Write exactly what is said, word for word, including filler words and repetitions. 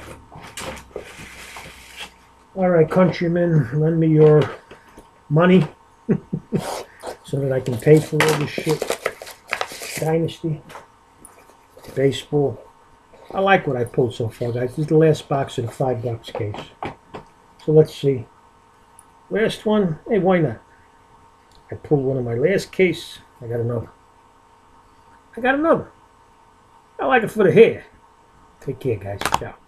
All right, countrymen, lend me your money so that I can pay for all this shit. Dynasty, baseball. I like what I pulled so far, guys. This is the last box of the five box case. So let's see. Last one. Hey, why not? I pulled one of my last case. I got another. I got another. I like it for the hair. Take care, guys. Ciao.